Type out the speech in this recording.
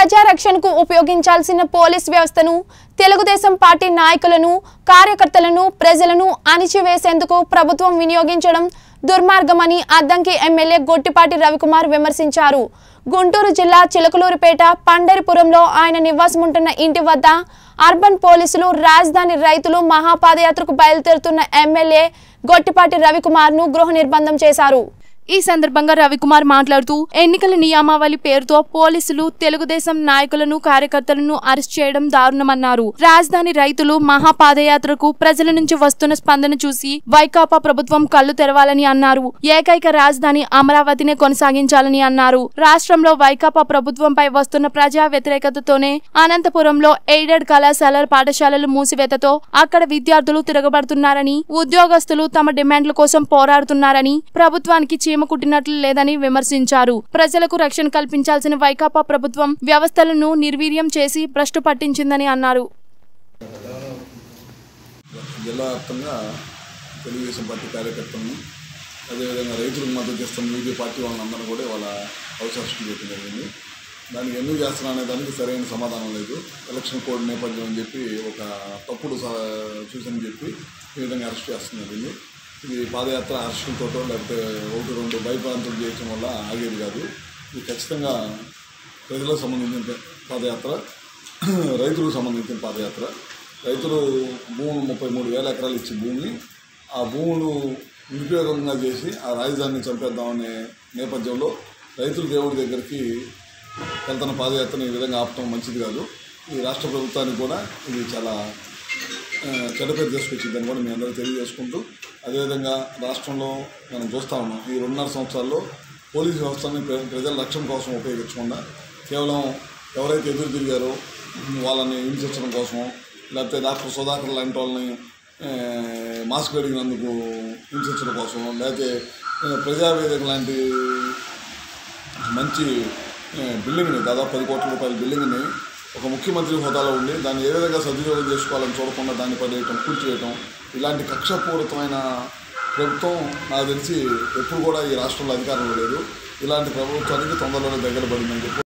ప్రజారక్షణకు ఉపయోగించాల్సిన పోలీస్ వ్యవస్థను తెలుగుదేశం పార్టీ నాయకులను కార్యకర్తలను ప్రజలను అణిచివేసేందుకు ప్రభుత్వం వినియోగించడం దుర్మార్గమని అద్దంకి ఎమ్మెల్యే గొట్టిపాటి రవికుమార్ విమర్శించారు. గుంటూరు జిల్లా చిలకలూరిపేట పండరిపురంలో ఆయన నివాసం ఉంటున్న ఇంటి వద్ద అర్బన్ పోలీసులు రాజధాని రైతులు మహాపాదయాత్రకు బయలుదేరుతున్న ఎమ్మెల్యే గొట్టిపాటి రవికుమార్ను గృహ నిర్బంధం చేశారు. ఈ సందర్భంగా రవికుమార్ మాట్లాడుతూ ఎన్నికల నియమావళి పేరుతో పోలీసులు తెలుగుదేశం నాయకులను కార్యకర్తలను అరెస్ట్ చేయడం దారుణమన్నారు. రాజధాని రైతులు మహాపాదయాత్రకు ప్రజల నుంచి వస్తున్న స్పందన చూసి వైకాపా ప్రభుత్వం కళ్లు తెరవాలని అన్నారు. ఏకైక రాజధాని అమరావతినే కొనసాగించాలని అన్నారు. రాష్ట్రంలో వైకాపా ప్రభుత్వంపై వస్తున్న ప్రజా వ్యతిరేకతతోనే అనంతపురంలో ఎయిడెడ్ కళాశాలల పాఠశాలలు మూసివేతతో అక్కడ విద్యార్థులు తిరగబడుతున్నారని, ఉద్యోగస్తులు తమ డిమాండ్ల కోసం పోరాడుతున్నారని, ప్రభుత్వానికి చీమ కుట్టినట్లు లేదని విమర్శించారు. ప్రజలకు రక్షణ కల్పించాల్సిన వైకాపా ప్రభుత్వం వ్యవస్థలను నిర్వీర్యం చేసి భ్రష్టు పట్టించిందని అన్నారు. జిల్లా వ్యాప్తంగా తెలుగుదేశం పార్టీ కార్యకర్తలను అదేవిధంగా రైతులకు మద్దతు చేస్తున్న వివిధ పార్టీ వాళ్ళందరూ కూడా వాళ్ళ అవకాశం చేయడం జరిగింది. దానికి ఎందుకు చేస్తున్నా అనే దానికి సరైన సమాధానం లేదు. ఎలక్షన్ కోడ్ నేపథ్యం అని చెప్పి ఒక తప్పుడు సూచన చెప్పి ఈ విధంగా అరెస్ట్ చేస్తున్నారు. ఇది పాదయాత్ర అరెస్టులతో లేకపోతే 1-2 భయప్రాంతులు చేయడం వల్ల ఆగేది కాదు. ఇది ఖచ్చితంగా ప్రజలకు సంబంధించిన పాదయాత్ర, రైతులకు సంబంధించిన పాదయాత్ర. రైతులు భూములు 33,000 ఎకరాలు ఇచ్చి భూమి, ఆ భూములు నిరుపయోగంగా చేసి ఆ రాజధానిని చంపేద్దామనే నేపథ్యంలో రైతులు దేవుడి దగ్గరికి వెళ్తున్న పాదయాత్రను ఈ విధంగా ఆపటం మంచిది కాదు. ఈ రాష్ట్ర ప్రభుత్వానికి కూడా ఇది చాలా చెడ్డ పేరు తీసుకొచ్చిందని కూడా మీ అందరూ తెలియజేసుకుంటూ, అదేవిధంగా రాష్ట్రంలో మనం చూస్తూ ఉన్నాం ఈ 2.5 సంవత్సరాల్లో పోలీసు వ్యవస్థని ప్రజల రక్షణ కోసం ఉపయోగించకుండా కేవలం ఎవరైతే ఎదురు తిరిగారో వాళ్ళని హింసించడం కోసం, లేకపోతే డాక్టర్ సుధాకర్ లాంటి వాళ్ళని మాస్క్ అడిగినందుకు హింసించడం కోసం, లేకపోతే ప్రజావేదిక లాంటి మంచి బిల్డింగ్ని, దాదాపు 10 కోట్ల రూపాయల బిల్డింగ్ని ఒక ముఖ్యమంత్రి హోదాలో ఉండి దాన్ని ఏ విధంగా సద్వినియోగం చేసుకోవాలని చూడకుండా దాన్ని పడేయటం, కూల్చివేయటం, ఇలాంటి కక్షపూరితమైన ప్రభుత్వం నాకు తెలిసి ఎప్పుడు కూడా ఈ రాష్ట్రంలో అధికారంలో లేదు. ఇలాంటి ప్రభుత్వానికి తొందరలోనే దగ్గర పడిందని చెప్పి